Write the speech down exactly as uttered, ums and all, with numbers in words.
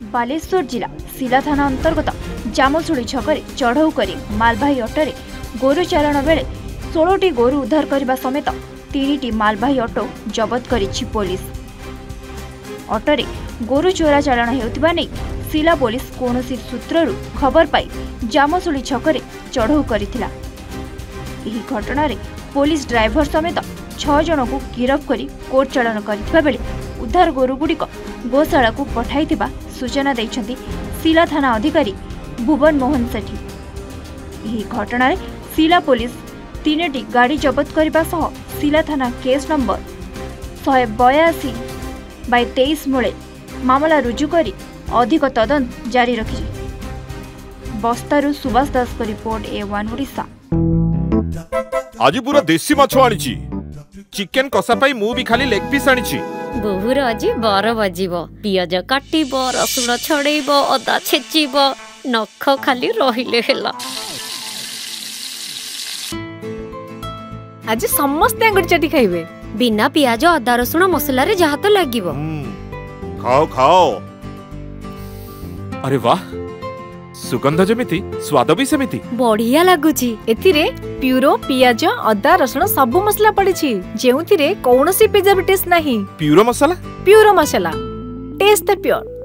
बालेश्वर जिला सिला थाना अंतर्गत जामसुड़ी छकरे चढ़ऊ करी मालवाही अटोरे गोरु चारण बेले षोलटी गोरु उद्धार करने समेत तीन मालवाही अटो जबत करिछि पुलिस। अटोरे गोरु चोरा चालाण हेउथिबा नै सिला पुलिस कोनोसी सूत्ररु खबर पाई जामसुड़ी छकरे चढ़ऊ करिथिला। एही घटना रे पुलिस ड्राइवर समेत छह जन को गिरफ्त करी कोर्ट चालाण करथिबा बेले उद्धार गोरुगुड़िक गोशाला को पठाइथिबा सूचना दैछन्ति सिला थाना अधिकारी भुवन मोहन सेठी। एही घटना रे सिला पुलिस तीनटी गाड़ी जबत करने सह सिला थाना केस नंबर शहे बयासी बै तेईस मूले मामला रुजु करी अधिक तदंत जारी रखी। बस्तारू सुभाष दास को रिपोर्ट ए वन ओडिशा। आज पूरा देसी माछ आनिछि चिकन कसा पाई मु भी खाली लेग पीस आनिछि। बहुर आज बार बाजिबो पियाज काटिबो रसुण छड़ेइबो अदा छेचिबो नख खाली रहिले हेला। आज समस्त अंगुर चटी खाइबे बिना पियाज अदा रसुण मसला रे जहा तो लागिबो। खाओ खाओ। अरे वाह सुगंध जमिति स्वाद भी सेमिति बढ़िया लागुची। एथिरे प्यूरो पियाज अदा रसुण सब मसला पड़िछि जेउथिरे कोनोसी प्रिजर्वेटिव्स नाही। प्यूरो मसाला प्यूरो मसाला टेस्ट द प्योर।